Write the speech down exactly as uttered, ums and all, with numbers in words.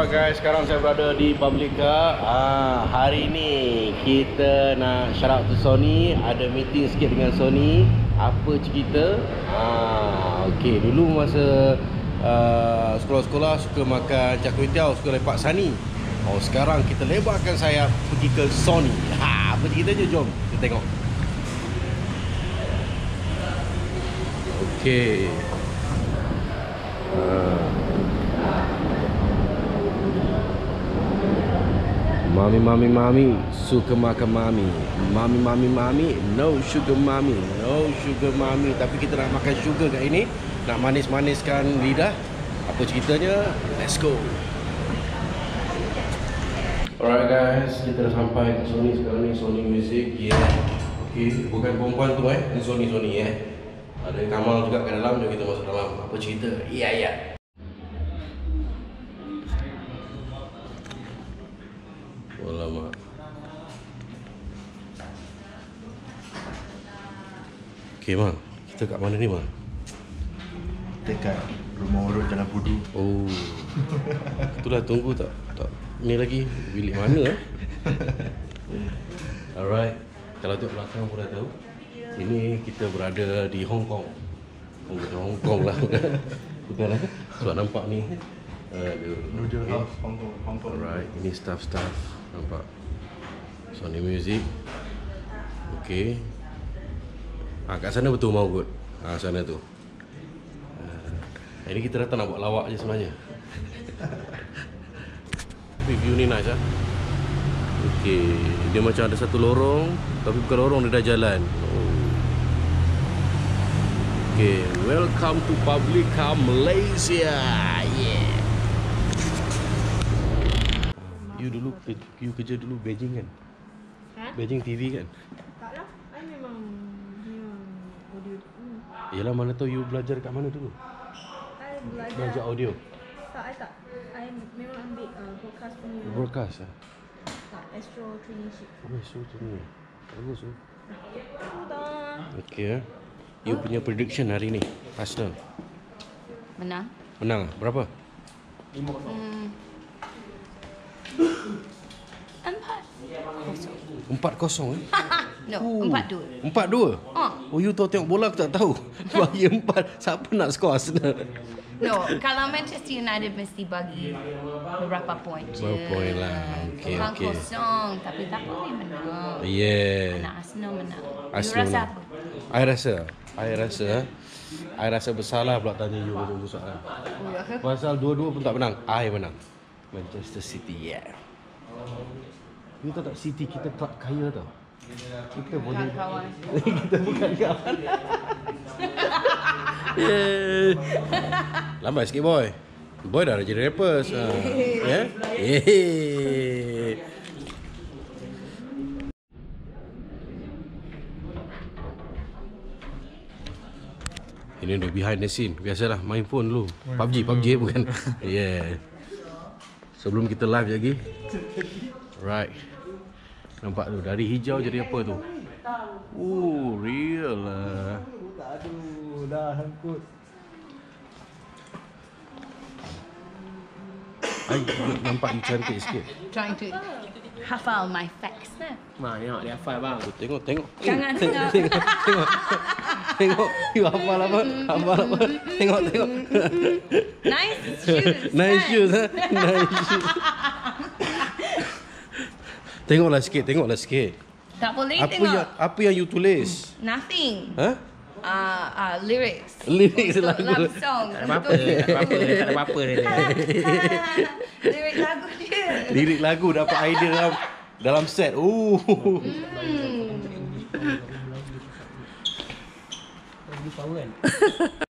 Alright guys, sekarang saya berada di Publica. Ah, hari ni kita nak shout out to Sony. Ada meeting sikit dengan Sony. Apa cerita? Ah, okey, dulu masa uh, sekolah-sekolah suka makan char kway teow, suka lepak Sani. Oh, sekarang kita lebarkan sayap pergi ke Sony. Ha, apa ceritanya? Jom kita tengok. Okey. Ah. Mami, mami, mami suka makan mami. Mami, mami, mami no sugar mami. No sugar mami. Tapi kita nak makan sugar kat ini. Nak manis-maniskan lidah. Apa ceritanya? Let's go. Alright guys, kita dah sampai ke Sony sekarang ni. Sony Music, yeah. Okay, bukan perempuan tu eh. Ini Sony-Sony eh. Ada Kamal juga kat dalam. Jom kita masuk dalam. Apa cerita? Iya, yeah, iya. Yeah. Alamak. Okay, Mak. Kita kat mana ni, Mak? Dekat rumah urut Jalan Pudu. Oh. Itulah, tunggu tak? Tak. Ni lagi bilik mana eh? Alright. Kalau tengok belakang pun dah tahu. Ini kita berada di Hong Kong. Oh, bukan Hong Kong lah. Bukan lah. Sebab nampak ni. Aduh. Noodle Okay. House, Hong Kong. Hong Kong. Alright, ini staff-staff. Nampak Sony Music. Okay. Ah, kat sana betul mau kot. Ah, sana tu. Ah, ini kita datang nak buat lawak je sebenarnya. Tapi view ni nice ah. Okay, dia macam ada satu lorong, tapi bukan lorong, dia dah jalan. Oh. Okay, welcome to Publica Malaysia. Yeah. You dulu, you kerja dulu Beijing kan? Ha? Beijing T V kan? Tak lah, I memang memang audio dulu. Yelah, mana tahu you belajar kat mana dulu? I belajar. Belajar audio? Tak, I tak. I memang ambil uh, broadcast punya. Broadcast lah? Tak, Astro Traineeship. Oh, so tu ni. Bagus tu. Sudah. Okay eh. You punya prediction hari ni, Arsenal Menang. menang lah? Berapa? Hmm. Empat kosong. Empat kosong eh? No, Oh. empat dua. Empat dua? Oh. Oh, you tahu tengok bola aku tak tahu. Bagi empat, siapa nak skor Arsenal? No, kalau Manchester United mesti bagi beberapa poin je. Beberapa poin lah. Okey, Bukan okey. kosong, tapi tak boleh menang. Yeah. Nak Arsenal menang. You Arsenal rasa menang. apa? I rasa, I rasa, I rasa bersalah pula tanya you macam tu soalan. Oh, ya ke? Pasal dua-dua pun tak menang, I menang. Manchester City, yeah. You tahu tak, City kita club kaya tau. Kita boleh kawan. kita bukan kawan. Yeah. Lambat sikit boy. Boy dah jadi rappers. Ha. Ya. Yeah. Ini udah behind the scene. Biasalah main phone dulu. P U B G, P U B G bukan. Yeah. Sebelum kita live lagi. Right. Nampak tu dari hijau jadi apa tu? Oh, real lah. Aduh, dah hangkut. Ai nampak you cantik sikit. Trying to hafal my facts lah. Mak, tengok dia hafal bang. Tu, tengok tengok. Jangan tengok. tengok. Tengok. Tengok. Tengok. You hafal apa? Hafal apa? Tengok tengok. Nice shoes. Nice kan? shoes ha. Nice shoes. Tengoklah sikit, tengoklah sikit. Tak boleh Apa tengok. yang apa yang you tulis? Nothing. Ha? Uh, uh, lyrics. Lirik Untuk lagu. love song. Tak ada apa-apa, tak ada apa-apa, tak ada apa-apa dia. Lirik lagu dia. Lirik lagu dapat idea dalam dalam set. Oh. Hmm. Lagu power kan?